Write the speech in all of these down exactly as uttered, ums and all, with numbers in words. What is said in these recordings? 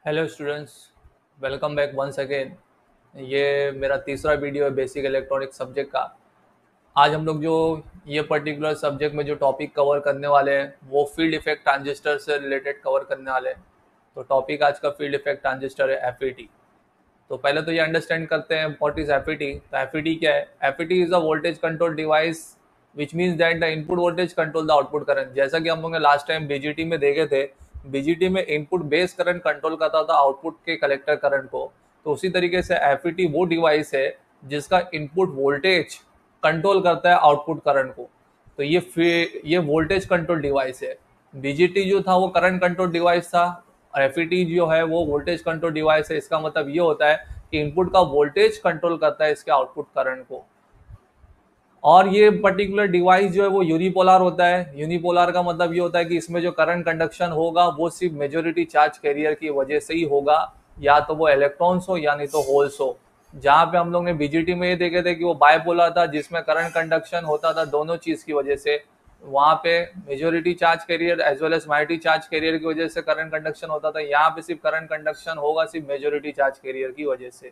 Hello students, welcome back once again. ये मेरा तीसरा वीडियो है बेसिक इलेक्ट्रॉनिक सब्जेक्ट का। आज हम लोग जो ये पर्टिकुलर सब्जेक्ट में जो टॉपिक कवर करने वाले हैं वो फील्ड इफेक्ट ट्रांजिस्टर से रिलेटेड कवर करने वाले हैं। तो टॉपिक आज का फील्ड इफेक्ट ट्रांजिस्टर है एफ ई टी। तो पहले तो ये अंडरस्टैंड करते हैं what is F E T. तो एफ ई टी क्या है? F E T is a voltage control device which means that the input voltage control the output current. जैसा कि हम लोग ने last time B G T में देखे थे, बी जी टी में इनपुट बेस करंट कंट्रोल करता था आउटपुट के कलेक्टर करंट को। तो उसी तरीके से एफ ई टी वो डिवाइस है जिसका इनपुट वोल्टेज कंट्रोल करता है आउटपुट करंट को। तो ये ये वोल्टेज कंट्रोल डिवाइस है। बी जी टी जो था वो करंट कंट्रोल डिवाइस था और एफ ई टी जो है वो वोल्टेज कंट्रोल डिवाइस है। इसका मतलब ये होता है कि इनपुट का वोल्टेज कंट्रोल करता है इसके आउटपुट करंट को। और ये पर्टिकुलर डिवाइस जो है वो यूनिपोलर होता है। यूनिपोलर का मतलब ये होता है कि इसमें जो करंट कंडक्शन होगा वो सिर्फ मेजोरिटी चार्ज कैरियर की वजह से ही होगा, या तो वो इलेक्ट्रॉन्स हो या नहीं तो होल्स हो। जहाँ पे हम लोग ने बी जी टी में ये देखे थे कि वो बायपोलर था जिसमें करंट कंडक्शन होता था दोनों चीज की वजह से। वहाँ पे majority charge carrier as well as minority charge carrier की वजह से करंट कंडक्शन होता था। यहाँ पे सिर्फ करंट कंडक्शन होगा सिर्फ मेजोरिटी चार्ज कैरियर की वजह से।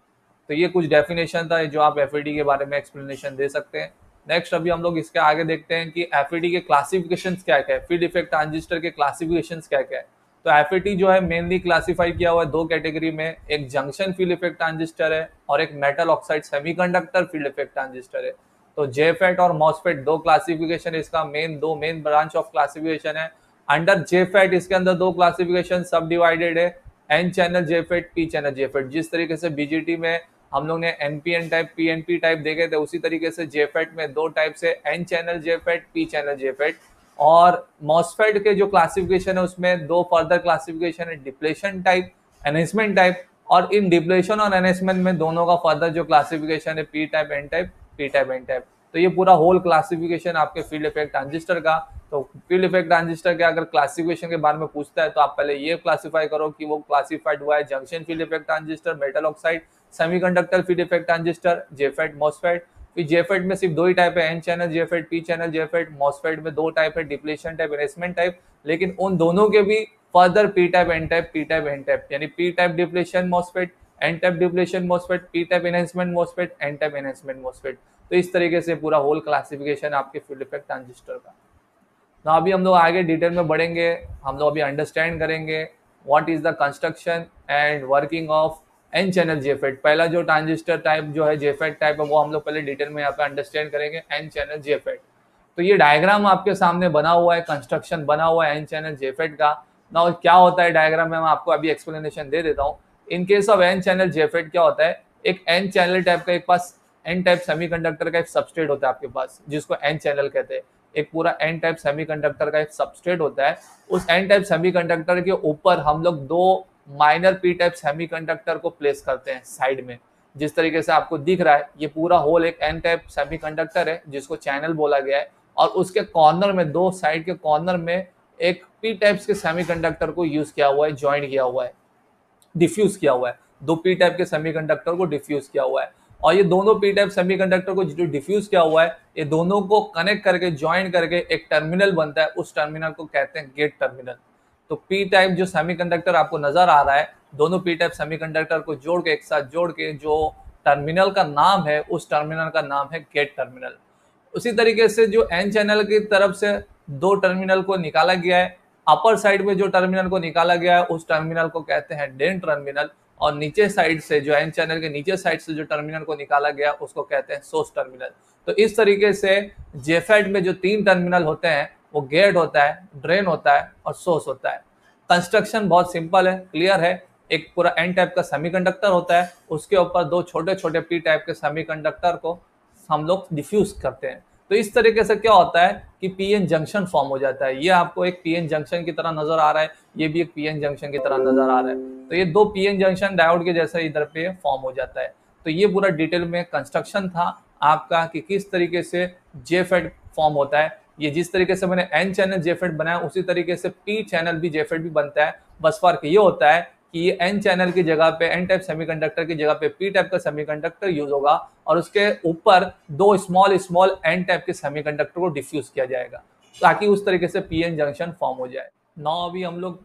तो ये कुछ डेफिनेशन था जो आप एफ ई टी के बारे में एक्सप्लेनेशन दे सकते हैं। नेक्स्ट अभी हम लोग इसके आगे देखते हैं कि एफ ई टी के क्लासिफिकेशंस क्या क्या है, फील्ड इफेक्ट ट्रांजिस्टर के क्लासिफिकेशंस क्या क्या है। तो एफ ई टी जो है मेनली क्लासिफाई किया हुआ है दो कैटेगरी में, एक जंक्शन फील्ड इफेक्ट ट्रांजिस्टर है और एक metal oxide semiconductor field effect transistor है। तो जेफेट और मॉसफेट दो क्लासिफिकेशन, इसका मेन दो मेन ब्रांच ऑफ क्लासिफिकेशन है। अंडर जेफेट इसके अंदर दो क्लासिफिकेशन सब डिवाइडेड है, N channel JFET, P channel JFET. जिस तरीके से बी जी टी में हम लोग ने N P N type, P N P type देखे थे, उसी तरीके से जेफेट में दो टाइप से N channel JFET, P channel JFET. और मॉसफेट के जो क्लासिफिकेशन है उसमें दो फर्दर क्लासिफिकेशन है, डिप्लेशन टाइप, एनहेंसमेंट टाइप। और इन डिप्लेशन और एनहेंसमेंट में दोनों का फर्दर जो क्लासिफिकेशन है P type, N type, P type, N type. तो ये पूरा होल क्लासिफिकेशन आपके फील्ड इफेक्ट ट्रांजिस्टर का। तो फील्ड इफेक्ट ट्रांजिस्टर के अगर क्लासिफिकेशन के बारे में पूछता है तो आप पहले ये क्लासिफाई करो कि वो क्लासिफाइड हुआ है junction field effect transistor, metal oxide semiconductor field effect transistor, JFET, MOSFET. फिर जेफेट में सिर्फ दो ही टाइप है, N channel JFET, P channel JFET. MOSFET में दो टाइप है, डिप्लेशन टाइप, एनहेंसमेंट टाइप। लेकिन उन दोनों के भी further P type, N type, P type, N type, यानी P type depletion MOSFET, N type depletion MOSFET, P type enhancement MOSFET, N type enhancement MOSFET. तो इस तरीके से पूरा होल क्लासिफिकेशन आपके फील्ड इफेक्ट ट्रांजिस्टर का। तो अभी हम लोग आगे डिटेल में बढ़ेंगे। हम लोग अभी अंडरस्टैंड करेंगे what is the construction and working of N channel JFET. पहला जो ट्रांजिस्टर टाइप जो है जेफेट टाइप है वो हम लोग पहले डिटेल में यहाँ पे अंडरस्टैंड करेंगे, एन चैनल जेफेट। तो ये डायग्राम आपके सामने बना हुआ है, कंस्ट्रक्शन बना हुआ है एन चैनल जेफेट का। ना क्या होता है डायग्राम में मैं आपको अभी एक्सप्लेनेशन दे देता हूँ। In case of N channel JFET क्या होता है, एक एन चैनल टाइप का एक पास एन टाइप सेमीकंडक्टर का एक सबस्ट्रेट होता है आपके पास जिसको एन चैनल कहते हैं। एक पूरा एन टाइप सेमीकंडक्टर का एक सबस्ट्रेट होता है। उस एन टाइप सेमीकंडक्टर के ऊपर हम लोग दो माइनर पी टाइप सेमीकंडक्टर को प्लेस करते हैं साइड में। जिस तरीके से आपको दिख रहा है ये पूरा होल एक एन टाइप सेमीकंडक्टर है जिसको चैनल बोला गया है। और उसके कॉर्नर में, दो साइड के कॉर्नर में एक पी टाइप्स के सेमीकंडक्टर को यूज किया हुआ है, ज्वाइन किया हुआ है, डिफ्यूज किया हुआ है। दो पी टाइप के सेमीकंडक्टर को डिफ्यूज किया हुआ है। और ये दोनों पी टाइप सेमीकंडक्टर को जो डिफ्यूज किया हुआ है ये दोनों को कनेक्ट करके, ज्वाइन करके एक टर्मिनल बनता है। उस टर्मिनल को कहते हैं गेट टर्मिनल। तो पी टाइप जो सेमीकंडक्टर आपको नजर आ रहा है, दोनों पी टाइप सेमीकंडक्टर को जोड़ के, एक साथ जोड़ के जो टर्मिनल का नाम है उस टर्मिनल का नाम है गेट टर्मिनल। उसी तरीके से जो एन चैनल की तरफ से दो टर्मिनल को निकाला गया है, अपर साइड में जो टर्मिनल को निकाला गया है उस टर्मिनल को कहते हैं ड्रेन टर्मिनल। और नीचे साइड से, जो एन चैनल के नीचे साइड से जो टर्मिनल को निकाला गया उसको कहते हैं सोर्स टर्मिनल। तो इस तरीके से जेफेट में जो तीन टर्मिनल होते हैं वो गेट होता है, ड्रेन होता है और सोर्स होता है। कंस्ट्रक्शन बहुत सिंपल है, क्लियर है। एक पूरा एन टाइप का सेमीकंडक्टर होता है, उसके ऊपर दो छोटे छोटे पी टाइप के सेमीकंडक्टर को हम लोग डिफ्यूज करते हैं। तो इस तरीके से क्या होता है कि पीएन जंक्शन फॉर्म हो जाता है। ये आपको एक पीएन जंक्शन की तरह नजर आ रहा है, ये भी एक पीएन जंक्शन की तरह नजर आ रहा है। तो ये दो पीएन जंक्शन डायोड के जैसे इधर पे फॉर्म हो जाता है। तो ये पूरा डिटेल में कंस्ट्रक्शन था आपका कि किस तरीके से जेफेट फॉर्म होता है। ये जिस तरीके से मैंने एन चैनल जेफेट बनाया उसी तरीके से पी चैनल भी जेफेट भी बनता है। बस फर्क ये होता है कि ये एन चैनल की जगह पे, एन टाइप सेमीकंडक्टर की जगह पे पी टाइप का सेमीकंडक्टर यूज होगा और उसके ऊपर दो स्मॉल स्मॉल एन टाइप के सेमीकंडक्टर को डिफ्यूज किया जाएगा ताकि उस तरीके से पीएन जंक्शन फॉर्म हो जाए। नाउ अभी हम लोग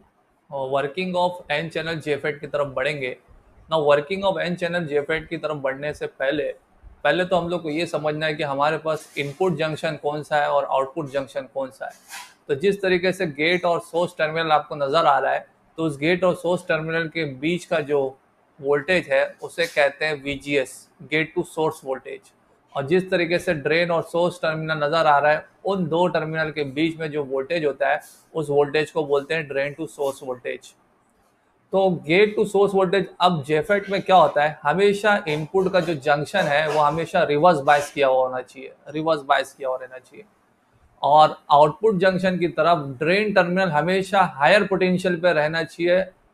working of N channel JFET की तरफ बढ़ेंगे ना। Working of N channel JFET की तरफ बढ़ने से पहले पहले तो हम लोग को ये समझना है कि हमारे पास इनपुट जंक्शन कौन सा है और आउटपुट जंक्शन कौन सा है। तो जिस तरीके से गेट और सोर्स टर्मिनल आपको नज़र आ रहा है, तो उस गेट और सोर्स टर्मिनल के बीच का जो वोल्टेज है उसे कहते हैं V G S, gate to source voltage. और जिस तरीके से ड्रेन और सोर्स टर्मिनल नज़र आ रहा है, उन दो टर्मिनल के बीच में जो वोल्टेज होता है उस वोल्टेज को बोलते हैं ड्रेन टू सोर्स वोल्टेज। तो गेट टू सोर्स वोल्टेज, अब जेफेट में क्या होता है, हमेशा इनपुट का जो जंक्शन है वो हमेशा रिवर्स बायस किया हुआ होना चाहिए, रिवर्स बायस किया हुआ रहना चाहिए। और आउटपुट जंक्शन की तरफ ड्रेन टर्मिनल हमेशा हायर पोटेंशियल पे रहना चाहिए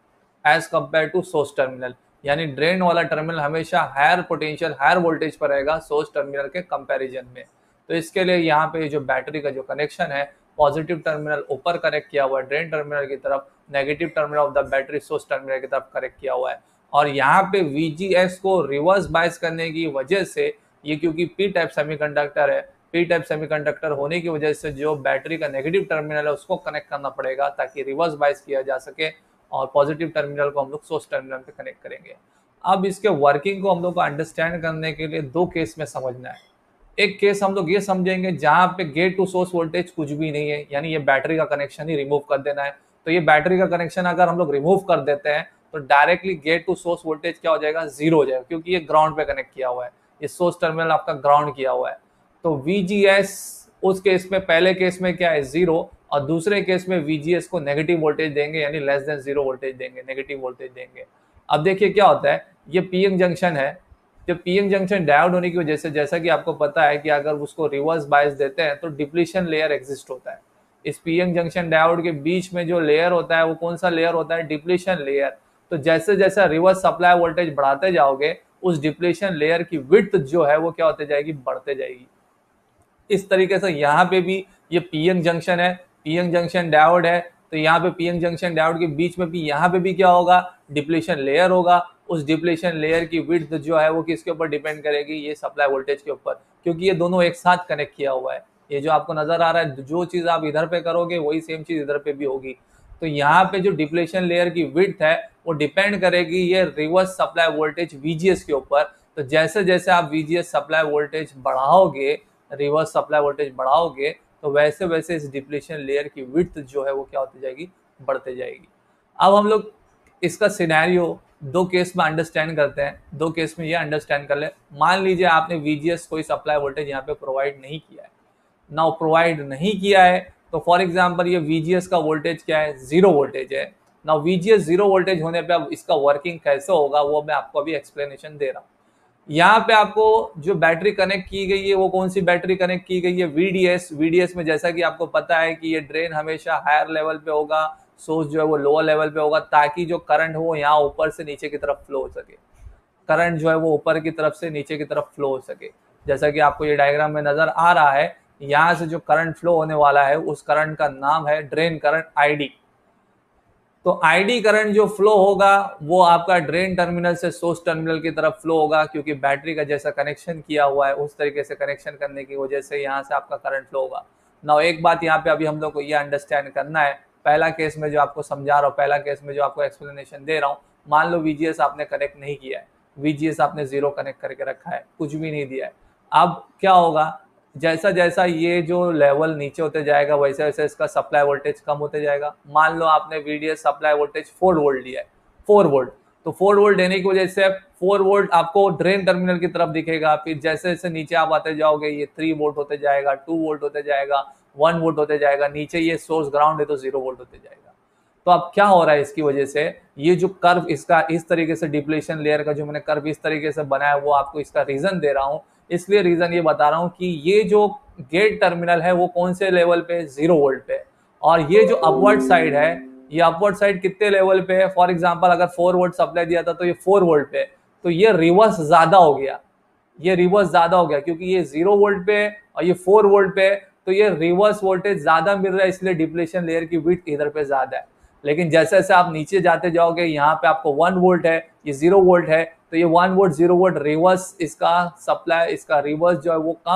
as compared to source terminal. यानी ड्रेन वाला टर्मिनल हमेशा हायर पोटेंशियल, हायर वोल्टेज पर रहेगा सोर्स टर्मिनल के कंपैरिजन में। तो इसके लिए यहाँ पे जो बैटरी का जो कनेक्शन है, पॉजिटिव टर्मिनल ऊपर कनेक्ट किया हुआ है ड्रेन टर्मिनल की तरफ, negative terminal of the battery source terminal की तरफ कनेक्ट किया हुआ है। और यहाँ पे वी जी एस को रिवर्स बायस करने की वजह से, ये क्योंकि पी टाइप सेमीकंडक्टर है, पी टाइप सेमीकंडक्टर होने की वजह से जो बैटरी का नेगेटिव टर्मिनल है उसको कनेक्ट करना पड़ेगा ताकि रिवर्स बायस किया जा सके, और पॉजिटिव टर्मिनल को हम लोग सोर्स टर्मिनल पे कनेक्ट करेंगे। अब इसके वर्किंग को हम लोग को अंडरस्टैंड करने के लिए दो केस में समझना है। एक केस हम लोग ये समझेंगे जहां पे गेट टू सोर्स वोल्टेज कुछ भी नहीं है, यानी ये बैटरी का कनेक्शन ही रिमूव कर देना है। तो ये बैटरी का कनेक्शन अगर हम लोग रिमूव कर देते हैं तो directly gate to source voltage क्या हो जाएगा, जीरो हो जाएगा, क्योंकि ये ग्राउंड पे कनेक्ट किया हुआ है, ये सोर्स टर्मिनल आपका ग्राउंड किया हुआ है। तो वी जी एस उस केस में, पहले केस में क्या है, जीरो, और दूसरे केस में वी जी एस को नेगेटिव वोल्टेज देंगे, यानी लेस देन जीरो वोल्टेज देंगे, नेगेटिव वोल्टेज देंगे। अब देखिए क्या होता है, ये पी एन जंक्शन है। जब पी एन जंक्शन डायोड होने की वजह से, जैसा कि आपको पता है कि अगर उसको रिवर्स बायस देते हैं तो डिप्लीशन लेयर एग्जिस्ट होता है। इस पी एन जंक्शन डायोड के बीच में जो लेयर होता है वो कौन सा लेयर होता है, डिप्लीशन लेयर। तो जैसे जैसे रिवर्स सप्लाई वोल्टेज बढ़ाते जाओगे, उस डिप्लीशन लेयर की विड्थ जो है वो क्या होते जाएगी, बढ़ते जाएगी। इस तरीके से यहाँ पे भी ये पी एन जंक्शन है, पी एन जंक्शन डायोड है, तो यहाँ पे पी एन जंक्शन डायोड के बीच में भी यहाँ पे भी क्या होगा, डिप्लीशन लेयर होगा। उस डिप्लीशन लेयर की विड्थ जो है वो किसके ऊपर डिपेंड करेगी, ये सप्लाई वोल्टेज के ऊपर, क्योंकि ये दोनों एक साथ कनेक्ट किया हुआ है। ये जो आपको नजर आ रहा है, जो चीज आप इधर पे करोगे वही सेम चीज इधर पे भी होगी। तो यहाँ पे जो डिप्लीशन लेयर की विड्थ है वो डिपेंड करेगी ये reverse supply voltage V G S के ऊपर। तो जैसे जैसे आप V G S supply voltage बढ़ाओगे, रिवर्स सप्लाई वोल्टेज बढ़ाओगे, तो वैसे वैसे इस डिप्लीशन लेयर की विड्थ जो है वो क्या होती जाएगी, बढ़ते जाएगी। अब हम लोग इसका सिनेरियो दो केस में अंडरस्टैंड करते हैं। दो केस में ये अंडरस्टैंड कर ले, मान लीजिए आपने वी जी एस कोई सप्लाई वोल्टेज यहाँ पे प्रोवाइड नहीं किया है ना, प्रोवाइड नहीं किया है, तो फॉर एग्जांपल ये वी जी एस का वोल्टेज क्या है, जीरो वोल्टेज है ना। V G S zero voltage होने पे अब इसका वर्किंग कैसे होगा वो मैं आपको अभी एक्सप्लेनेशन दे रहा हूँ। यहाँ पे आपको जो बैटरी कनेक्ट की गई है वो कौन सी बैटरी कनेक्ट की गई है, V D S. V D S में जैसा कि आपको पता है कि ये ड्रेन हमेशा हायर लेवल पे होगा, सोर्स जो है वो लोअर लेवल पे होगा, ताकि जो करंट हो यहाँ ऊपर से नीचे की तरफ फ्लो हो सके, करंट जो है वो ऊपर की तरफ से नीचे की तरफ फ्लो हो सके। जैसा कि आपको ये डायग्राम में नजर आ रहा है, यहाँ से जो करंट फ्लो होने वाला है उस करंट का नाम है ड्रेन करंट, आई डी। तो आई डी करंट जो फ्लो होगा वो आपका ड्रेन टर्मिनल से सोर्स टर्मिनल की तरफ फ्लो होगा, क्योंकि बैटरी का जैसा कनेक्शन किया हुआ है उस तरीके से कनेक्शन करने की वजह से यहाँ से आपका करंट फ्लो होगा। ना एक बात यहाँ पे अभी हम लोग को ये अंडरस्टैंड करना है, पहला केस में जो आपको समझा रहा हूँ, पहला केस में जो आपको एक्सप्लेनेशन दे रहा हूँ, मान लो वी जी एस आपने कनेक्ट नहीं किया है, वी जी एस आपने जीरो कनेक्ट करके रखा है, कुछ भी नहीं दिया है। अब क्या होगा, जैसा जैसा ये जो लेवल नीचे होते जाएगा वैसे वैसे इसका सप्लाई वोल्टेज कम होते जाएगा। मान लो आपने V D S supply voltage four volt दिया है, फोर वोल्ट, तो फोर वोल्ट देने की वजह से फोर वोल्ट आपको ड्रेन टर्मिनल की तरफ दिखेगा। फिर जैसे जैसे नीचे आप आते जाओगे ये थ्री वोल्ट होते जाएगा, टू वोल्ट होते जाएगा, वन वोल्ट होते जाएगा, नीचे ये सोर्स ग्राउंड है तो जीरो वोल्ट होते जाएगा। तो अब क्या हो रहा है, इसकी वजह से ये जो कर्व इसका इस तरीके से डिप्लीशन लेयर का जो मैंने कर्व इस तरीके से बनाया वो आपको इसका रीजन दे रहा हूँ। इसलिए रीजन ये बता रहा हूँ कि ये जो गेट टर्मिनल है वो कौन से लेवल पे, जीरो वोल्ट पे, और ये जो अपवर्ड साइड है, ये अपवर्ड साइड कितने लेवल पे है, फॉर एग्जांपल अगर फोर वोल्ट सप्लाई दिया था तो ये फोर वोल्ट पे, तो ये रिवर्स ज्यादा हो गया, ये रिवर्स ज्यादा हो गया क्योंकि ये जीरो वोल्ट पे और ये फोर वोल्ट पे, तो ये रिवर्स वोल्टेज ज्यादा मिल रहा है, इसलिए डिप्लीशन लेयर की विड्थ इधर पे ज्यादा है। लेकिन जैसे जैसे आप नीचे जाते जाओगे यहाँ पे आपको वन वोल्ट है, ये जीरो वोल्ट है, तो ये one volt zero volt reverse इसका सप्लाई, इसका रिवर्स जो है वो कम है,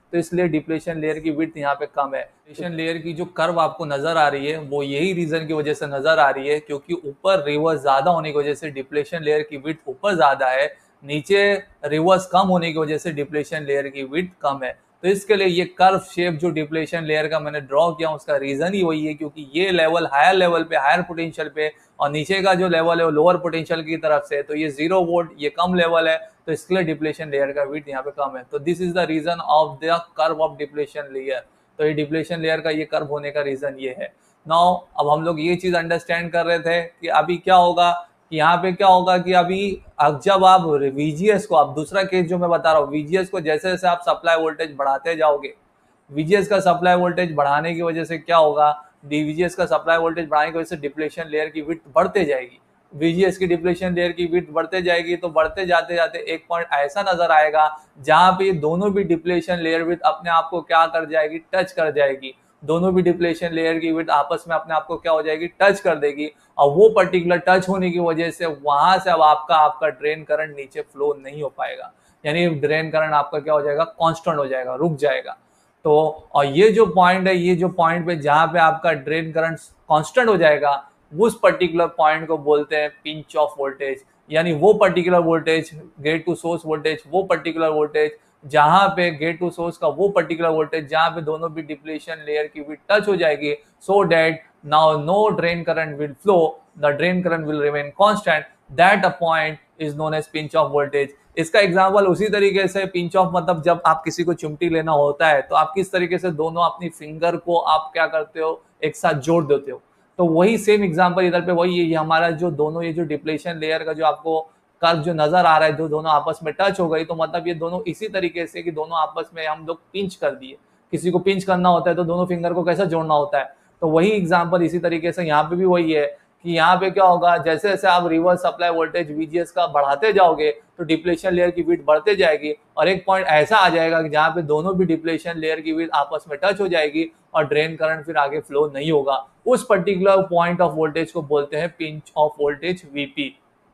तो इसलिए डिप्लेशन लेयर की विड्थ यहाँ पे कम है। डिप्लेशन लेयर की जो कर्व आपको नजर आ रही है वो यही रीजन की वजह से नजर आ रही है क्योंकि ऊपर रिवर्स ज्यादा होने की वजह से डिप्लेशन लेयर की विड्थ ऊपर ज्यादा है, नीचे रिवर्स कम होने की वजह से डिप्लेशन लेयर की विड्थ कम है। तो इसके लिए ये कर्व शेप जो डिप्लेशन लेयर का मैंने ड्रॉ किया उसका रीजन ही वही है क्योंकि ये लेवल हायर लेवल पे, हायर पोटेंशियल पे, और नीचे का जो लेवल है वो लोअर पोटेंशियल की तरफ से, तो ये जीरो वोल्ट, ये कम लेवल है, तो इसके लिए डिप्लेशन लेयर का विड्थ यहाँ पे कम है। तो this is the reason of the curve of depletion layer. तो ये डिप्लेशन लेयर का ये कर्व होने का रीजन ये है। नाउ अब हम लोग ये चीज अंडरस्टैंड कर रहे थे कि अभी क्या होगा, कि यहाँ पे क्या होगा कि अभी अब जब आप वीजीएस को, आप दूसरा केस जो मैं बता रहा हूँ, वीजीएस को जैसे जैसे आप सप्लाई वोल्टेज बढ़ाते जाओगे, वीजीएस का सप्लाई वोल्टेज बढ़ाने की वजह से क्या होगा, वीजीएस का सप्लाई वोल्टेज बढ़ाने की वजह से डिप्लेशन लेयर की विड्थ बढ़ते जाएगी। वीजीएस की डिप्लेशन लेयर की विड्थ बढ़ते जाएगी तो बढ़ते जाते जाते एक पॉइंट ऐसा नजर आएगा जहां पे दोनों भी डिप्लेशन लेयर विड्थ अपने आप को क्या कर जाएगी, टच कर जाएगी। दोनों भी डिप्लेशन लेयर की विड्थ आपस में अपने आप को क्या हो जाएगी, टच कर देगी। और वो पर्टिकुलर टच होने की वजह से वहां से अब आपका आपका ड्रेन करंट नीचे फ्लो नहीं हो पाएगा, यानी ड्रेन करंट आपका क्या हो जाएगा, कांस्टेंट हो जाएगा, रुक जाएगा। तो और ये जो पॉइंट है, ये जो पॉइंट पे जहां पे आपका ड्रेन करंट कांस्टेंट हो जाएगा, उस पर्टिकुलर पॉइंट को बोलते हैं पिंच ऑफ वोल्टेज। यानी वो particular voltage, gate to source voltage, वो पर्टिकुलर वोल्टेज जहां पे गेट टू सोर्स का वो पर्टिकुलर वोल्टेज जहां पे दोनों भी डिप्लेशन लेयर की विड्थ टच हो जाएगी, so that now no drain current will flow, the drain current will remain constant, that a point is known as pinch off voltage. इसका एग्जांपल उसी तरीके से, पिंच ऑफ मतलब जब आप किसी को चिमटी लेना होता है तो आप किस तरीके से दोनों अपनी फिंगर को आप क्या करते हो, एक साथ जोड़ देते हो। तो वही सेम एग्जांपल इधर पे वही है, ये हमारा जो दोनों ये जो डिप्लेशन लेयर का जो आपको कर्व जो नजर आ रहा है, जो दोनों आपस में टच हो गई, तो मतलब ये दोनों इसी तरीके से कि दोनों आपस में हम लोग पिंच कर दिए। किसी को पिंच करना होता है तो दोनों फिंगर को कैसे जोड़ना होता है, तो वही एग्जांपल इसी तरीके से यहाँ पे भी वही है कि यहाँ पे क्या होगा, जैसे जैसे आप रिवर्स सप्लाई वोल्टेज वीजीएस का बढ़ाते जाओगे तो डिप्लेशन लेयर की विड्थ बढ़ते जाएगी और एक पॉइंट ऐसा आ जाएगा कि जहाँ पे दोनों भी डिप्लेशन लेयर की विड्थ आपस में टच हो जाएगी और ड्रेन करंट फिर आगे फ्लो नहीं होगा। उस पर्टिकुलर पॉइंट ऑफ वोल्टेज को बोलते हैं पिंच ऑफ वोल्टेज वीपी,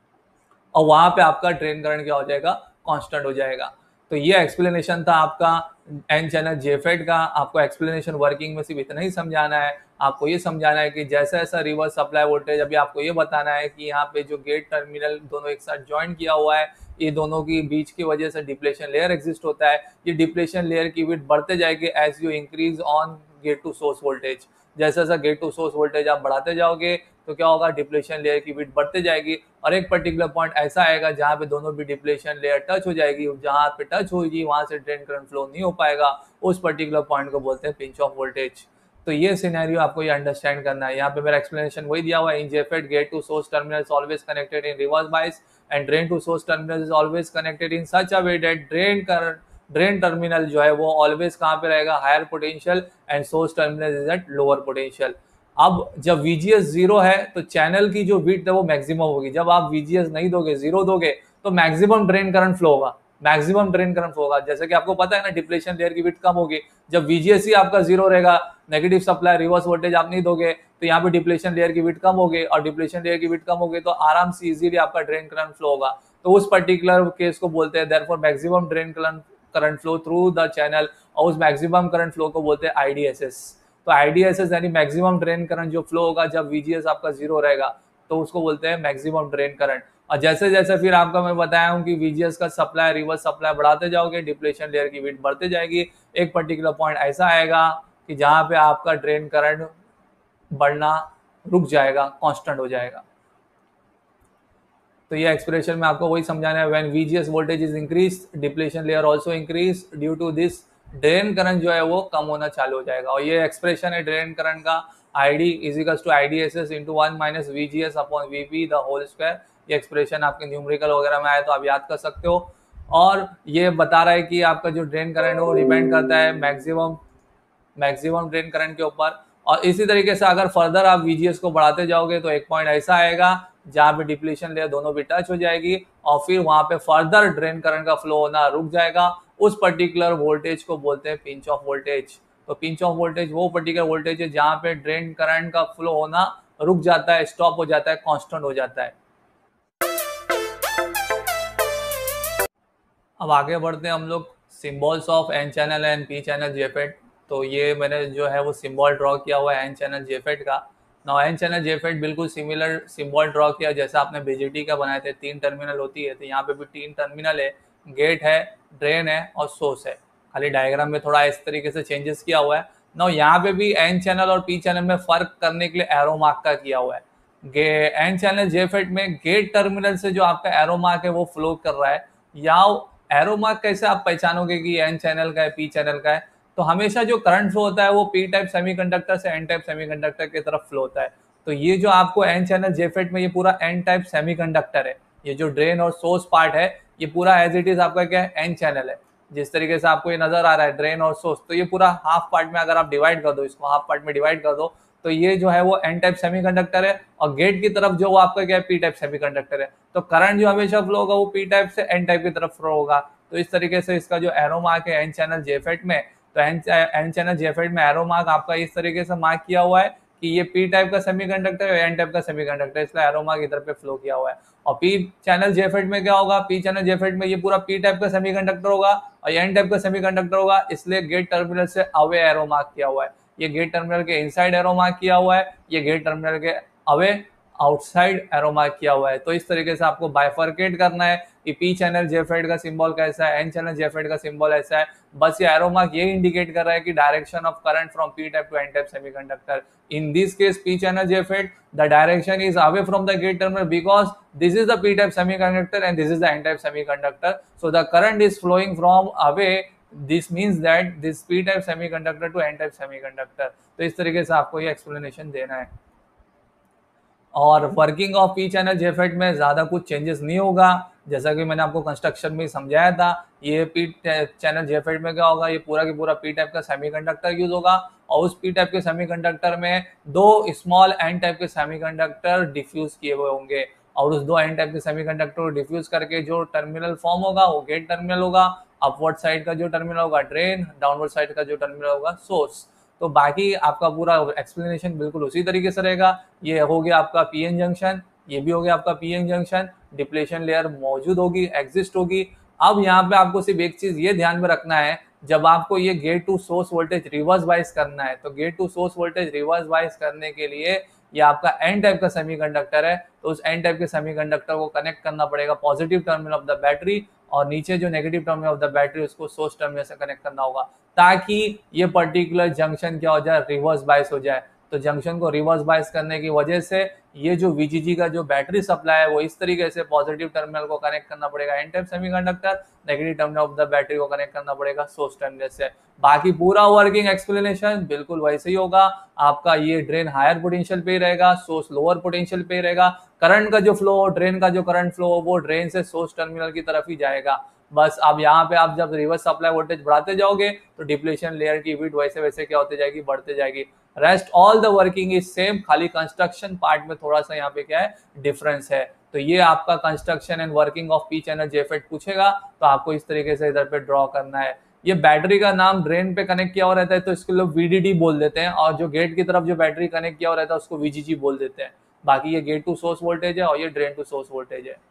और वहां पे आपका ड्रेन करंट क्या हो जाएगा, कांस्टेंट हो जाएगा। तो ये एक्सप्लेनेशन था आपका एन चैनल जेफेड का। आपको एक्सप्लेनेशन वर्किंग में सिर्फ इतना ही समझाना है, आपको ये समझाना है कि जैसा ऐसा रिवर्स सप्लाई वोल्टेज, अभी आपको ये बताना है कि यहाँ पे जो गेट टर्मिनल दोनों एक साथ ज्वाइन किया हुआ है, ये दोनों की बीच की वजह से डिप्लेशन लेयर एग्जिस्ट होता है। ये डिप्लेशन लेयर की विड्थ बढ़ते जाएगी as you increase on gate to source voltage. जैसा जैसा गेट टू सोर्स वोल्टेज आप बढ़ाते जाओगे तो क्या होगा, डिप्लेशन लेयर की विड्थ बढ़ते जाएगी और एक पर्टिकुलर पॉइंट ऐसा आएगा जहां पे दोनों भी डिप्लेशन लेयर टच हो जाएगी, जहां पे टच होगी वहां से ड्रेन करंट फ्लो नहीं हो पाएगा। उस पर्टिकुलर पॉइंट को बोलते हैं पिंच ऑफ वोल्टेज। तो ये सिनेरियो आपको ये अंडरस्टैंड करना है। यहाँ पे मेरा एक्सप्लेनेशन वही दिया हुआ है, in JFET gate to source terminal always connected in reverse bias and drain to source terminal is always connected in such a way that drain current drain terminal जो है वो ऑलवेज कहाँ पे रहेगा, higher potential, and source terminal is at lower potential. अब जब VGS zero है तो चैनल की जो विड्थ है वो मैक्सिमम होगी। जब आप वीजीएस नहीं दोगे, जीरो दोगे, तो मैक्सिमम ड्रेन करंट फ्लो होगा, मैक्सिमम ड्रेन करंट फ्लो होगा। जैसे कि आपको पता है ना, डिप्लेशन लेयर की विड्थ कम होगी जब वीजीएस ही आपका जीरो रहेगा, नेगेटिव सप्लाई रिवर्स वोल्टेज आप नहीं दोगे, तो यहाँ पे डिप्लेशन लेयर की विड्थ कम होगी और डिप्लेशन लेयर की विड्थ कम होगी तो आराम से इजीली आपका ड्रेन करंट फ्लो होगा। तो उस पर्टिकुलर केस को बोलते हैं therefore maximum drain current current flow through the channel, और उस मैक्सिमम करंट फ्लो को बोलते हैं आईडीएसएस। तो आईडीएसएस यानी मैक्सिमम ड्रेन करंट जो फ्लो होगा जब वीजीएस आपका जीरो रहेगा, तो उसको बोलते हैं मैक्सिमम ड्रेन करंट। और जैसे जैसे फिर आपका मैं बताया हूँ कि वीजीएस का सप्लाई रिवर्स सप्लाई बढ़ाते जाओगे, डिप्लेशन लेयर की विड्थ बढ़ते जाएगी, एक पर्टिकुलर पॉइंट ऐसा आएगा कि जहां पे आपका ड्रेन करंट बढ़ना रुक जाएगा, कांस्टेंट हो जाएगा। तो ये एक्सप्रेशन में आपको वही समझाना है, when VGS voltage is increase depletion layer also increase, due to this drain current जो है वो कम होना चालू हो जाएगा। और ये एक्सप्रेशन है ड्रेन करंट का, ID is equals to IDSS into one minus VGS upon VP the whole square. ये एक्सप्रेशन आपके न्यूमेरिकल वगैरह में आए तो आप याद कर सकते हो। और ये बता रहा है कि आपका जो ड्रेन करंट है वो डिपेंड करता है मैक्सिमम मैक्सिमम ड्रेन करंट के ऊपर। और इसी तरीके से अगर फर्दर आप वीजीएस को बढ़ाते जाओगे तो एक पॉइंट ऐसा आएगा जहां पे डिप्लेशन लेयर दोनों भी टच हो जाएगी और फिर वहां पे फर्दर ड्रेन करंट का फ्लो होना रुक जाएगा। उस पर्टिकुलर वोल्टेज को बोलते हैं पिंच ऑफ वोल्टेज। तो पिंच ऑफ वोल्टेज वो पर्टिकुलर वोल्टेज है जहां पे ड्रेन करंट का फ्लो होना रुक जाता है, स्टॉप हो जाता है, कांस्टेंट हो जाता है। अब आगे बढ़ते हैं हम लोग symbols of N channel and P channel JFET. तो ये मैंने जो है वो सिम्बॉल ड्रॉ किया हुआ है एन चैनल जेफेट का। नाउ एन चैनल जेफेट बिल्कुल सिमिलर सिम्बॉल ड्रॉ किया जैसा आपने बीजेटी का बनाए थे, तीन टर्मिनल होती है, तो यहाँ पे भी तीन टर्मिनल है, गेट है, ड्रेन है और सोर्स है। खाली डायग्राम में थोड़ा इस तरीके से चेंजेस किया हुआ है। नाउ यहाँ पे भी एन चैनल और पी चैनल में फर्क करने के लिए एरो मार्क का किया हुआ है। एन चैनल जेफेट में गेट टर्मिनल से जो आपका एरो मार्क है वो फ्लो कर रहा है। या एरो मार्क कैसे आप पहचानोगे कि एन चैनल का है, पी चैनल का है? तो हमेशा जो करंट फ्लो होता है वो पी टाइप सेमीकंडक्टर से एन टाइप सेमीकंडक्टर की तरफ फ्लो होता है। तो ये जो आपको एन चैनल जेफेट में ये पूरा एन टाइप सेमीकंडक्टर है। ये जो ड्रेन और सोर्स पार्ट है ये पूरा एज इट इज आपका क्या है, एन चैनल है। जिस तरीके से आपको ये नजर आ रहा है ड्रेन और सोर्स, तो ये पूरा हाफ पार्ट में अगर आप डिवाइड कर दो, इसको हाफ पार्ट में डिवाइड कर दो, तो ये जो है वो एन टाइप सेमीकंडक्टर है और गेट की तरफ जो वो आपका क्या है, पी टाइप सेमीकंडक्टर है। तो करंट जो हमेशा फ्लो होगा वो पी टाइप से एन टाइप की तरफ फ्लो होगा। तो इस तरीके से इसका जो एरो मार्क है एन चैनल जेफेट में, तो एन चैनल जेफेट में एरो मार्क आपका इस तरीके से मार्क किया हुआ है कि ये पी टाइप का सेमीकंडक्टर है, एन टाइप का सेमीकंडक्टर, इसलिए एरो मार्क इधर पे फ्लो किया हुआ है। और पी चैनल जेफेट में क्या होगा, पी चैनल जेफेट में ये पूरा पी टाइप का सेमीकंडक्टर होगा और एन टाइप का सेमीकंडक्टर होगा, इसलिए गेट टर्मिनल से अवे एरो मार्क किया हुआ है। ये गेट टर्मिनल के इनसाइड एरो मार्क किया हुआ है, ये गेट टर्मिनल के अवे आउटसाइड एरो मार्क किया हुआ है। तो इस तरीके से आपको बाइफर्केट करना है कि पी चैनल जेफेट का सिंबल कैसा है, एन चैनल जेफेट का सिंबल ऐसा है। बस ये एरो मार्क ये इंडिकेट कर रहा है कि direction of current from P type to N type semiconductor. In this case P channel JFET the direction is away from the gate terminal because this is the P type semiconductor and this is the N type semiconductor, so the current is flowing from away, this means that this P type semiconductor to N type semiconductor. तो इस तरीके से आपको ये explanation देना है। और working of P channel JFET में ज़्यादा कुछ चेंजेस नहीं होगा, जैसा कि मैंने आपको कंस्ट्रक्शन में समझाया था। ये पी चैनल जेफेट में क्या होगा, ये पूरा की पूरा पी टाइप का सेमीकंडक्टर यूज होगा और उस पी टाइप के सेमीकंडक्टर में दो स्मॉल एन टाइप के सेमीकंडक्टर डिफ्यूज किए हुए होंगे और उस दो एन टाइप के सेमीकंडक्टर को डिफ्यूज करके जो टर्मिनल फॉर्म होगा वो गेट टर्मिनल होगा। अपवर्ड साइड का जो टर्मिनल होगा ड्रेन, डाउनवर्ड साइड का जो टर्मिनल होगा सोर्स। तो बाकी आपका पूरा एक्सप्लेनेशन बिल्कुल उसी तरीके से रहेगा। ये हो गया आपका पीएन जंक्शन, ये भी हो गया आपका पीएन जंक्शन, डिप्लेशन लेयर मौजूद होगी, एग्जिस्ट होगी। अब यहाँ पे आपको सिर्फ एक चीज ये ध्यान में रखना है, जब आपको ये gate to source voltage reverse bias करना है, तो gate to source voltage reverse bias करने के लिए ये आपका एन टाइप का सेमीकंडक्टर है, तो उस एन टाइप के सेमीकंडक्टर को कनेक्ट करना पड़ेगा positive terminal of the battery और नीचे जो negative terminal of the battery उसको सोर्स टर्मिनल से कनेक्ट करना होगा, ताकि ये पर्टिकुलर जंक्शन क्या हो जाए, रिवर्स बाइस हो जाए। तो जंक्शन को रिवर्स बाइस करने की वजह से ये जो वीजीजी का जो बैटरी सप्लाई है वो इस तरीके से पॉजिटिव टर्मिनल को कनेक्ट करना पड़ेगा N type semiconductor, negative terminal of the battery को कनेक्ट करना पड़ेगा सोर्स टर्मिनल से। बाकी पूरा वर्किंग एक्सप्लेनेशन बिल्कुल वैसे ही होगा। आपका ये ड्रेन हायर पोटेंशियल पे रहेगा, सोर्स लोअर पोटेंशियल पे रहेगा। करंट का जो फ्लो हो, ड्रेन का जो करंट फ्लो हो वो ड्रेन से सोर्स टर्मिनल की तरफ ही जाएगा। बस अब यहाँ पे आप जब रिवर्स सप्लाई वोल्टेज बढ़ाते जाओगे तो डिप्लेशन लेयर की विड्थ वैसे वैसे क्या होती जाएगी, बढ़ते जाएगी। Rest all the working is same, खाली कंस्ट्रक्शन पार्ट में थोड़ा सा यहाँ पे क्या है डिफरेंस है। तो ये आपका construction and working of P channel JFET पूछेगा तो आपको इस तरीके से इधर पे ड्रॉ करना है। ये बैटरी का नाम ड्रेन पे कनेक्ट किया हुआ रहता है तो इसको लोग वीडीडी बोल देते हैं, और जो गेट की तरफ जो बैटरी कनेक्ट किया हुआ रहता है उसको वीजीजी बोल देते हैं। बाकी ये गेट टू सोर्स वोल्टेज है और ये ड्रेन टू सोर्स वोल्टेज है।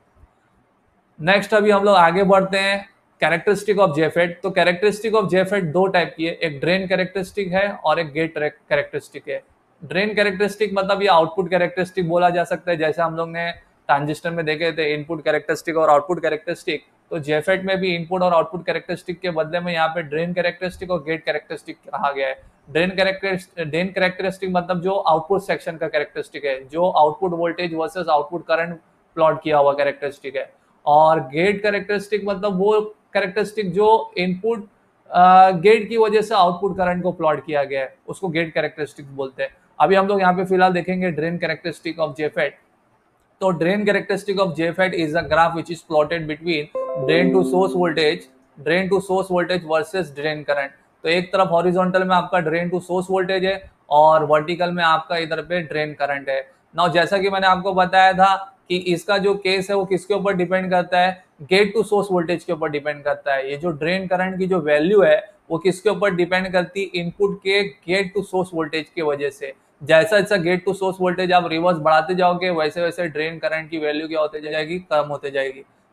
नेक्स्ट अभी हम लोग आगे बढ़ते हैं, कैरेक्टरिस्टिक ऑफ जेफेट। तो कैरेक्टरिस्टिक ऑफ जेफेट दो टाइप की है, एक ड्रेन कैरेक्टरिस्टिक है और एक गेट कैरेक्टरिस्टिक है। ड्रेन कैरेक्टरिस्टिक मतलब ये आउटपुट कैरेक्टरिस्टिक बोला जा सकता है, जैसे हम लोग ने ट्रांजिस्टर में देखे थे इनपुट कैरेक्टरिस्टिक और आउटपुट कैरेक्टरिस्टिक। तो जेफेट में भी इनपुट और आउटपुट कैरेक्टरिस्टिक के बदले में यहाँ पे ड्रेन कैरेक्टरिस्टिक और गेट कैरेक्टरिस्टिक कहा गया है। ड्रेन कैरेक्टरिस्टिक ड्रेन कैरेक्टरिस्टिक मतलब जो आउटपुट सेक्शन का कैरेक्टरिस्टिक है, जो output voltage versus output current plot किया हुआ कैरेक्टरिस्टिक है। और गेट कैरेक्टरिस्टिक मतलब वो कैरेक्टरिस्टिक जो इनपुट गेट की वजह से आउटपुट करंट को प्लॉट किया गया है, उसको गेट कैरेक्टरिस्टिक बोलते हैं। अभी हम लोग यहाँ पे फिलहाल देखेंगे ड्रेन कैरेक्टरिस्टिक ऑफ जेफेट। तो drain characteristic of JFET is a graph which is plotted between drain to source voltage drain to source voltage versus drain current. तो एक तरफ हॉरिजॉन्टल में आपका ड्रेन टू सोर्स वोल्टेज है और vertical में आपका इधर पे ड्रेन करंट है। नाउ जैसा कि मैंने आपको बताया था कि इसका जो केस है वो किसके ऊपर डिपेंड करता है, गेट टू सोर्स वोल्टेज के ऊपर डिपेंड करता है। ये जो ड्रेन करंट की जो वैल्यू है वो किसके ऊपर डिपेंड करती है, इनपुट के गेट टू सोर्स वोल्टेज की वजह से। जैसा जैसा गेट टू सोर्स वोल्टेज आप रिवर्स बढ़ाते जाओगे वैसे वैसे ड्रेन करंट की वैल्यू क्या होते जाएगी, कम होते जाएगी।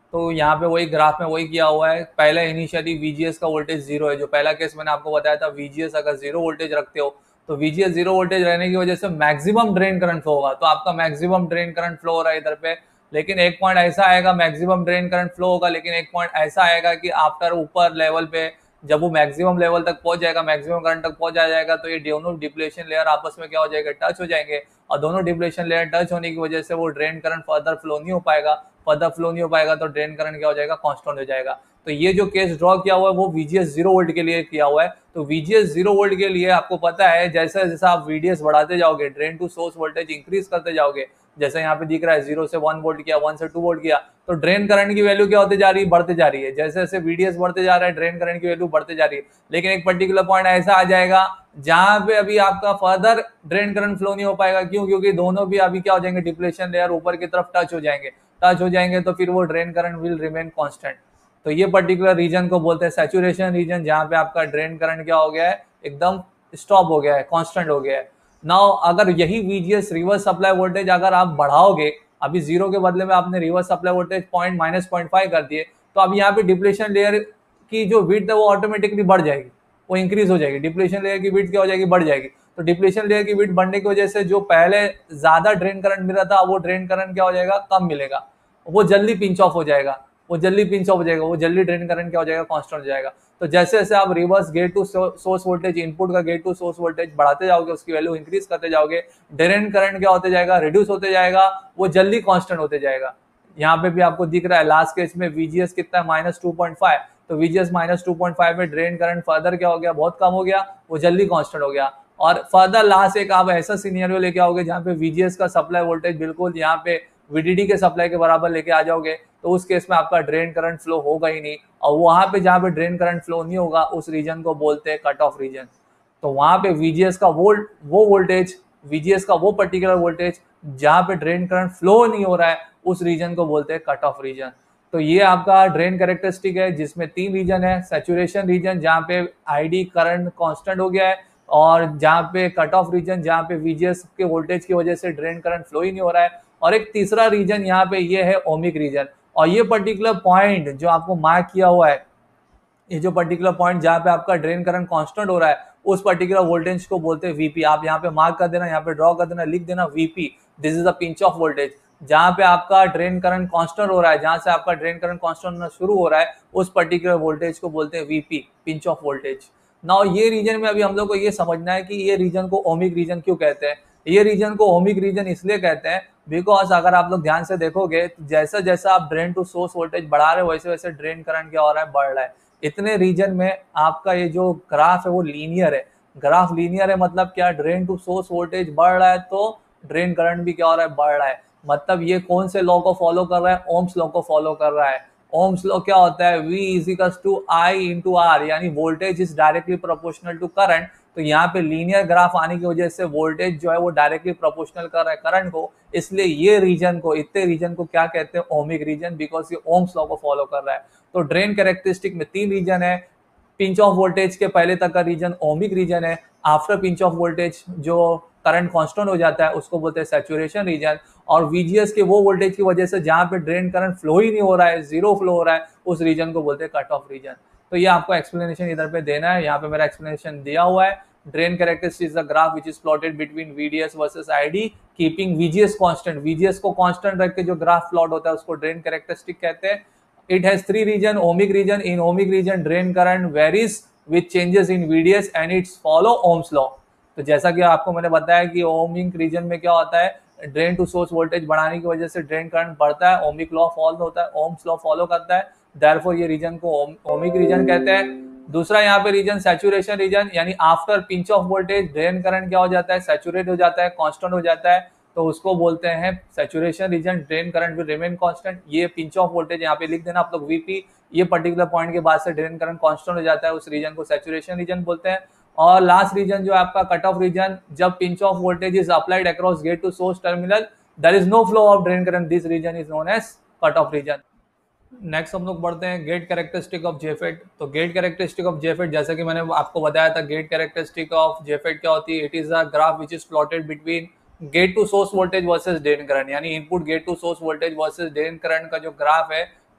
तो यहाँ पे वही ग्राफ में वही किया हुआ है। पहले इनिशियली वीजीएस का वोल्टेज जीरो है, जो पहला केस मैंने आपको बताया था, वीजीएस अगर जीरो वोल्टेज रखते हो तो वीजीएस जीरो वोल्टेज रहने की वजह से मैक्सिमम ड्रेन करंट फ्लो होगा। तो आपका मैक्सिमम ड्रेन करंट फ्लो हो रहा है इधर पे, लेकिन एक पॉइंट ऐसा आएगा मैक्सिमम ड्रेन करंट फ्लो होगा, लेकिन एक पॉइंट ऐसा आएगा कि आफ्टर ऊपर लेवल पे जब वो मैक्सिमम लेवल तक पहुंच जाएगा, मैक्सिमम करंट तक पहुंच जाएगा, तो ये दोनों डिप्लेशन लेयर आपस में क्या हो जाएगा, टच हो जाएंगे, और दोनों डिप्लेशन लेयर टच होने की वजह से वो ड्रेन करंट फर्दर फ्लो नहीं हो पाएगा। फर्दर फ्लो नहीं हो पाएगा तो ड्रेन करंट क्या हो जाएगा, कांस्टेंट हो जाएगा। तो ये जो केस ड्रॉ किया हुआ है वो वीजीएस जीरो वोल्ट के लिए किया हुआ है। तो वीजीएस जीरो वोल्ट के लिए आपको पता है जैसे जैसा आप वीडीएस बढ़ाते जाओगे, drain to source voltage increase करते जाओगे, जैसे यहाँ पे दिख रहा है जीरो से वन वोल्ट किया, वन से टू वोल्ट किया, तो ड्रेन करंट की वैल्यू क्या होती जा रही है, बढ़ते जा रही है। जैसे जैसे वीडीएस बढ़ते जा रहा है ड्रेन करंट की वैल्यू बढ़ते जा रही है, लेकिन एक पर्टिकुलर पॉइंट ऐसा आ जाएगा जहां पे अभी आपका फर्दर ड्रेन करंट फ्लो नहीं हो पाएगा। क्यों? क्योंकि दोनों भी अभी क्या हो जाएंगे, डिप्लेशन लेयर ऊपर की तरफ टच हो जाएंगे। टच हो जाएंगे तो फिर वो drain current will remain constant. तो ये पर्टिकुलर रीजन को बोलते हैं सैचुरेशन रीजन, जहां पे आपका ड्रेन करंट क्या हो गया है, एकदम स्टॉप हो गया है, कांस्टेंट हो गया है। नाउ अगर यही वीजीएस रिवर्स सप्लाई वोल्टेज अगर आप बढ़ाओगे, अभी जीरो के बदले में आपने reverse supply voltage point minus point five कर दिए, तो अब यहाँ पे डिप्लेशन लेयर की जो विड्थ है वो ऑटोमेटिकली बढ़ जाएगी, वो इंक्रीज हो जाएगी। डिप्लेशन लेयर की विड्थ क्या हो जाएगी, बढ़ जाएगी। तो डिप्लेशन लेयर की विड्थ बढ़ने की वजह से जो पहले ज्यादा ड्रेन करंट मिल रहा था, वो ड्रेन करंट क्या हो जाएगा, कम मिलेगा, वो जल्दी पिंच ऑफ हो जाएगा, वो जल्दी पिंच ऑफ हो जाएगा, वो जल्दी ड्रेन करंट क्या हो जाएगा, कांस्टेंट हो जाएगा। तो जैसे जैसे आप reverse gate to source voltage, input का गेट टू सोर्स वोल्टेज बढ़ाते जाओगे, उसकी वैल्यू इंक्रीज करते जाओगे, ड्रेन करंट क्या होते जाएगा, रिड्यूस होते जाएगा, वो जल्दी कांस्टेंट होते जाएगा। यहाँ पे भी आपको दिख रहा है लास्ट केस में वीजीएस कितना है, माइनस टू पॉइंट फाइव, तो VGS minus two point five में ड्रेन करंट फर्दर क्या हो गया, बहुत कम हो गया, वो जल्दी कांस्टेंट हो गया। और फर्दर लास्ट एक आप ऐसा सिनेरियो लेके आओगे जहाँ पे वीजीएस का सप्लाई वोल्टेज बिल्कुल यहाँ पे वीडीडी के सप्लाई के बराबर लेके आ जाओगे, तो उस केस में आपका ड्रेन करंट फ्लो होगा ही नहीं। और वहां पे जहाँ पे ड्रेन करंट फ्लो नहीं होगा, उस रीजन को बोलते हैं कट ऑफ रीजन। तो वहां पे वीजीएस का वोल्ट वो वोल्टेज, वीजीएस का वो पर्टिकुलर वोल्टेज जहाँ पे ड्रेन करंट फ्लो नहीं हो रहा है, उस रीजन को बोलते हैं कट ऑफ रीजन। तो ये आपका ड्रेन कैरेक्टरिस्टिक है जिसमें तीन रीजन है। सैचुरेशन रीजन जहाँ पे आईडी करंट कांस्टेंट हो गया है, और जहाँ पे कट ऑफ रीजन जहाँ पे वीजीएस के वोल्टेज की वजह से ड्रेन करंट फ्लो ही नहीं हो रहा है, और एक तीसरा रीजन यहाँ पे ये है ओमिक रीजन। और ये पर्टिकुलर पॉइंट जो आपको मार्क किया हुआ है, ये जो पर्टिकुलर पॉइंट जहाँ पे आपका ड्रेन करंट कांस्टेंट हो रहा है, उस पर्टिकुलर वोल्टेज को बोलते हैं वीपी। आप यहाँ पे मार्क कर देना, यहाँ पे ड्रॉ कर देना, लिख देना VP, this is the pinch off voltage. जहाँ पे आपका ड्रेन करंट कांस्टेंट हो रहा है, जहाँ से आपका ड्रेन करंट कांस्टेंट होना शुरू हो रहा है, उस पर्टिकुलर वोल्टेज को बोलते हैं VP, pinch off voltage. Now ये रीजन में अभी हम लोग को ये समझना है कि ये रीजन को ओमिक रीजन क्यों कहते हैं। ये रीजन को ओमिक रीजन इसलिए कहते हैं बिकॉज अगर आप लोग ध्यान से देखोगे, जैसा जैसा आप ड्रेन टू सोर्स वोल्टेज बढ़ा रहे हो, वैसे वैसे ड्रेन करंट क्या हो रहा है, बढ़ रहा है। इतने रीजन में आपका ये जो ग्राफ है वो लीनियर है। ग्राफ लीनियर है मतलब क्या, ड्रेन टू सोर्स वोल्टेज बढ़ रहा है तो ड्रेन करंट भी क्या हो रहा है, बढ़ रहा है। मतलब ये कौन से लॉ को फॉलो कर रहा है, ओम्स लॉ को फॉलो कर रहा है। ओम्स लॉ क्या होता है, V is equals to I into R, यानी voltage is directly proportional to current. तो यहाँ पे लीनियर ग्राफ आने की वजह से वोल्टेज जो है वो डायरेक्टली प्रोपोर्शनल कर रहा है करंट को, इसलिए ये रीजन को, इतने रीजन को क्या कहते हैं, ओमिक रीजन, बिकॉज ये ओम्स लॉ को फॉलो कर रहा है। तो ड्रेन कैरेक्टरिस्टिक में तीन रीजन है। पिंच ऑफ वोल्टेज के पहले तक का रीजन ओमिक रीजन है। आफ्टर पिंच ऑफ वोल्टेज जो करंट कांस्टेंट हो जाता है उसको बोलते हैं सैचुरेशन रीजन। और वीजीएस के वो वोल्टेज की वजह से जहां पे ड्रेन करंट फ्लो ही नहीं हो रहा है, जीरो फ्लो हो रहा है, उस रीजन को बोलते हैं कट ऑफ रीजन। तो ये आपको एक्सप्लेनेशन इधर पे देना है, यहाँ पे मेरा एक्सप्लेनेशन दिया हुआ है। Drain characteristic is the graph which is plotted between VDS versus ID keeping VGS constant. VGS को कांस्टेंट रख के जो ग्राफ प्लॉट होता है उसको ड्रेन कैरेक्टरिस्टिक कहते हैं। It has three region, ohmic region. In ohmic region, drain current varies with changes in V D S and it's follow Ohm's law. तो जैसा कि आपको मैंने बताया कि ohmic region में क्या होता है, ड्रेन टू सोर्स वोल्टेज बढ़ाने की वजह से ड्रेन करंट बढ़ता है, ohmic law फॉलो होता है, Ohm's law फॉलो करता है, therefore ये रीजन को ohmic region कहते हैं। दूसरा यहाँ पे रीजन सैचुरेशन रीजन, यानी after pinch off voltage drain current क्या हो जाता है, सैचुरेट हो जाता है, कांस्टेंट हो जाता है, तो उसको बोलते हैं saturation region. Drain current will remain constant. ये पिंच ऑफ वोल्टेज यहाँ पे लिख देना आप लोग वीपी, ये पर्टिकुलर पॉइंट के बाद से ड्रेन करंट कांस्टेंट हो जाता है, उस रीजन को सैचुरेशन रीजन बोलते हैं। और लास्ट रीजन जो है आपका कट ऑफ रीजन, जब pinch off voltage is applied across gate to source terminal, there is no flow of drain current, this region is known as cut off region. Next हम लोग बढ़ते हैं gate characteristic of JFET. तो gate characteristic of JFET, जैसा कि मैंने आपको बताया था, गेट कैरेक्टरिस्टिक ऑफ जेफेट क्या होती है, it is a graph which is plotted between gate to source voltage versus drain current, यानी input gate to source voltage versus drain current का जो ग्राफ है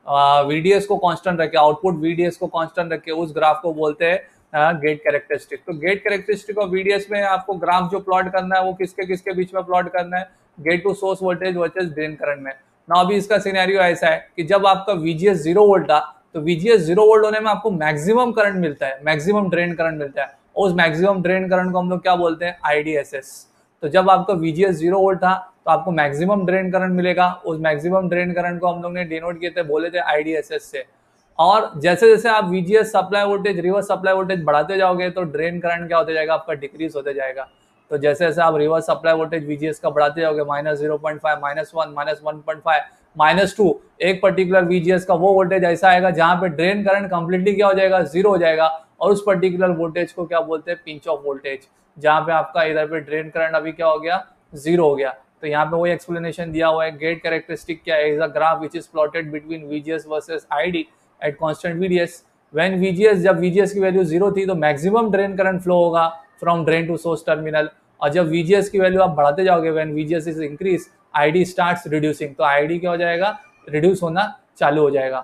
वीडीएस को कांस्टेंट रखे, आउटपुट वीडीएस को कांस्टेंट रखे, उस ग्राफ को बोलते हैं गेट कैरेक्टरिस्टिक। तो गेट कैरेक्टरिस्टिक ऑफ वीडीएस में आपको ग्राफ जो प्लॉट करना है वो किसके किसके बीच में प्लॉट करना है, gate to source voltage versus drain current में। ना अभी इसका सिनेरियो ऐसा है कि जब आपका वीजीएस जीरो वोल्ट था तो वीजीएस जीरो वोल्ट होने में आपको मैक्सिमम करंट मिलता है, मैक्सिमम ड्रेन करंट मिलता है, और उस मैक्सिमम ड्रेन करंट को हम लोग क्या बोलते हैं, आईडीएसएस। तो जब आपका वीजीएस जीरो वोल्ट था तो आपको मैक्सिमम ड्रेन करंट मिलेगा, उस मैक्सिमम ड्रेन करंट को हम लोग ने डिनोट किए थे, बोले थे आईडीएसएस से। और जैसे जैसे आप VGS supply voltage, reverse supply voltage बढ़ाते जाओगे तो ड्रेन करंट क्या होता जाएगा, आपका डिक्रीज होते जाएगा। तो जैसे जैसे आप रिवर्स सप्लाई वोल्टेज वीजीएस का बढ़ाते जाओगे, minus zero point five, minus one, minus one point five, minus two, एक पर्टिकुलर वीजीएस का वो वोल्टेज ऐसा आएगा जहां पे ड्रेन करंट कंप्लीटली क्या हो जाएगा, जीरो हो जाएगा, और उस पर्टिकुलर वोल्टेज को क्या बोलते हैं, पिंच ऑफ वोल्टेज, जहां पे आपका इधर पे ड्रेन करंट अभी क्या हो गया, जीरो हो गया। तो यहाँ पे वही एक्सप्लेनेशन दिया हुआ है, गेट कैरेक्टरिस्टिक क्या है, is a graph which is plotted between VGS versus ID at constant VDS. When VGS, जब वीजीएस की वैल्यू जीरो थी तो मैक्सिमम ड्रेन करंट फ्लो होगा from drain to source terminal, और जब वीजीएस की वैल्यू आप बढ़ाते जाओगे, when VGS is increase, ID starts reducing, तो आईडी क्या हो जाएगा, रिड्यूस होना चालू हो जाएगा।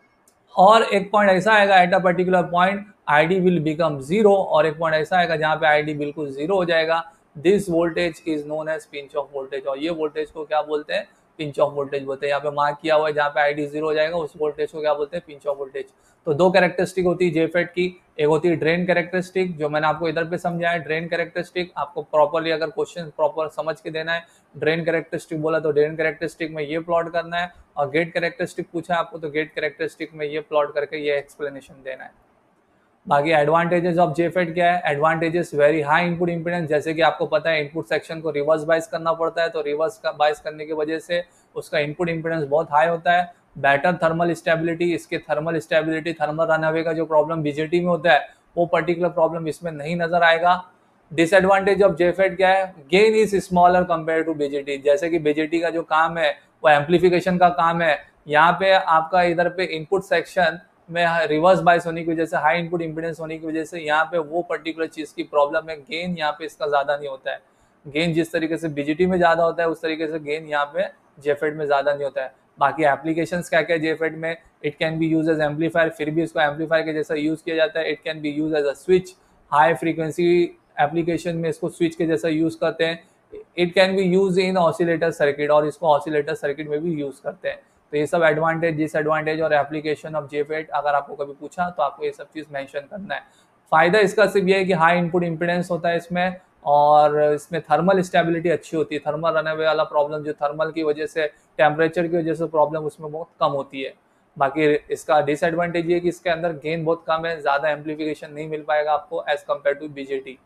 और एक पॉइंट ऐसा आएगा at a particular point ID will become zero, और एक पॉइंट ऐसा आएगा जहां पे आईडी बिल्कुल जीरो हो जाएगा। This voltage is known as pinch off voltage, और ये वोल्टेज को क्या बोलते हैं, पिंच ऑफ वोल्टेज बोलते हैं। यहाँ पे मार्क किया हुआ है जहाँ पे आईडी जीरो हो जाएगा उस वोल्टेज को क्या बोलते हैं, पिंच ऑफ वोल्टेज। तो दो कैरेक्टरिस्टिक होती है जेफेट की, एक होती है ड्रेन कैरेक्टरिस्टिक, जो मैंने आपको इधर पे समझाया ड्रेन कैरेक्टरिस्टिक। आपको प्रॉपरली अगर क्वेश्चन प्रॉपर समझ के देना है, ड्रेन कैरेक्टरिस्टिक बोला तो ड्रेन कैरेक्टरिस्टिक में ये प्लॉट करना है, और गेट कैरेक्टरिस्टिक पूछा है आपको तो गेट कैरेक्टरिस्टिक में ये प्लॉट करके ये एक्सप्लेनेशन देना है। बाकी एडवांटेजेस ऑफ जेफेट क्या है, advantages very high input impedance, जैसे कि आपको पता है इनपुट सेक्शन को रिवर्स बाइस करना पड़ता है, तो रिवर्स बाइस करने की वजह से उसका इनपुट इंपीडेंस बहुत हाई होता है। बेटर थर्मल स्टेबिलिटी, इसके थर्मल स्टेबिलिटी, थर्मल रनअवे का जो प्रॉब्लम बीजेटी में होता है वो पर्टिकुलर प्रॉब्लम इसमें नहीं नजर आएगा। डिसएडवांटेज ऑफ जेफेट क्या है, gain is smaller compare to BJT, जैसे कि बीजेटी का जो काम है वो एम्पलीफिकेशन का काम है, यहाँ पे आपका इधर पे इनपुट सेक्शन में रिवर्स बाइस होने की वजह से, हाई इनपुट इंपीडेंस होने की वजह से यहाँ पे वो पर्टिकुलर चीज की प्रॉब्लम है, गेन यहाँ पे इसका ज्यादा नहीं होता है। गेन जिस तरीके से बीजेटी में ज्यादा होता है उस तरीके से गेन यहाँ पे जेफेट में ज्यादा नहीं होता है। बाकी एप्लीकेशंस क्या क्या है जेफेट में, it can be use as amplifier, फिर भी इसको एम्पलीफायर के जैसा यूज किया जाता है। It can be use as a switch, high frequency application में इसको स्विच के जैसा यूज करते हैं। It can be use in oscillator circuit, और इसको ऑसिलेटर सर्किट में भी यूज करते हैं। तो ये सब एडवांटेज, डिसएडवांटेज और एप्लीकेशन ऑफ जेफेट अगर आपको कभी पूछा तो आपको ये सब चीज मेंशन करना है। फायदा इसका सिर्फ ये है कि हाई इनपुट इंपीडेंस होता है इसमें, और इसमें थर्मल स्टेबिलिटी अच्छी होती है, थर्मल रनअवे वाला प्रॉब्लम जो थर्मल की वजह से, टेम्परेचर की वजह से प्रॉब्लम उसमें बहुत कम होती है। बाकी इसका डिसएडवांटेज ये कि इसके अंदर गेन बहुत कम है, ज्यादा एम्पलीफिकेशन नहीं मिल पाएगा आपको as compare to BJT.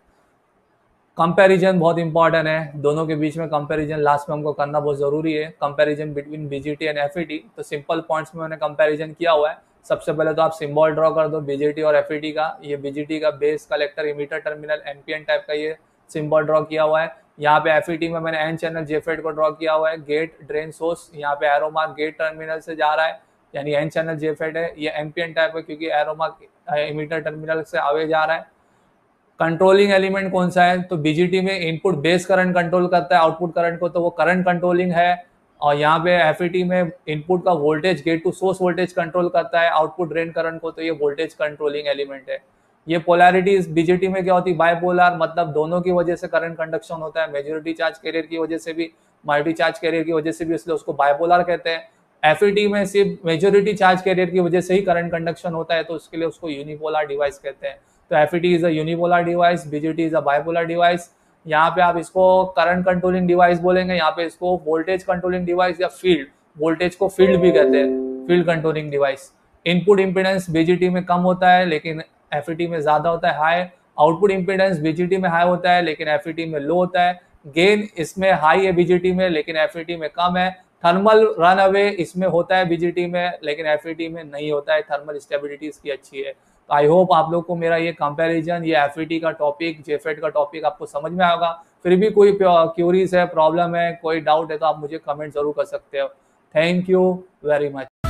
Comparison बहुत इंपॉर्टेंट है, दोनों के बीच में कंपैरिजन लास्ट में हमको करना बहुत जरूरी है, comparison between BJT and FET. तो सिंपल पॉइंट्स में मैंने कंपैरिजन किया हुआ है। सबसे पहले तो आप सिंबल ड्रॉ कर दो बीजेटी और एफईटी का। ये बीजेटी का base collector emitter terminal NPN type का ये सिंबल ड्रॉ किया हुआ है। यहाँ पे एफईटी में मैंने एन चैनल जेफेट को ड्रॉ किया हुआ है, गेट ड्रेन सोर्स, यहाँ पे एरो मार्क गेट टर्मिनल से जा रहा है, यानी एन चैनल जेफेट है। ये एनपीएन टाइप है क्योंकि एरो मार्क इमीटर टर्मिनल से आगे जा रहा है। कंट्रोलिंग एलिमेंट कौन सा है, तो बीजीटी में इनपुट बेस करंट कंट्रोल करता है आउटपुट करंट को, तो वो करंट कंट्रोलिंग है। और यहाँ पे एफईटी में इनपुट का voltage, gate to source voltage control करता है आउटपुट ड्रेन करंट को, तो ये वोल्टेज कंट्रोलिंग एलिमेंट है। ये पोलैरिटीज बीजेटी में क्या होती है, बाइपोलर, मतलब दोनों की वजह से करंट कंडक्शन होता है, मेजॉरिटी चार्ज कैरियर की वजह से भी, माइनॉरिटी चार्ज कैरियर की वजह से भी, इसलिए उसको बाइपोलर कहते हैं। एफईटी में सिर्फ मेजॉरिटी चार्ज कैरियर की वजह से ही करंट कंडक्शन होता है, तो उसके लिए उसको यूनिपोलर डिवाइस कहते हैं। तो FET is a unipolar device, BJT is a bipolar device. यहाँ पे आप इसको करंट कंट्रोलिंग डिवाइस बोलेंगे, यहाँ पे इसको वोल्टेज कंट्रोलिंग डिवाइस या फील्ड, वोल्टेज को फील्ड भी कहते हैं, field controlling device. Input impedance BJT में कम होता है लेकिन एफईटी में ज्यादा होता है, हाई। आउटपुट इंपीडेंस बीजेटी में हाई होता है लेकिन एफईटी में लो होता है। गेन इसमें हाई है बीजेटी में लेकिन एफईटी में कम है। थर्मल रन अवे इसमें होता है बीजेटी में लेकिन एफईटी में नहीं होता है, थर्मल स्टेबिलिटी इसकी अच्छी है। तो आई होप आप लोग को मेरा ये कंपैरिजन, ये एफईटी का टॉपिक, जेफेट का टॉपिक आपको समझ में आएगा। फिर भी कोई क्यूरीज है, प्रॉब्लम है, कोई डाउट है तो आप मुझे कमेंट जरूर कर सकते हो। Thank you very much.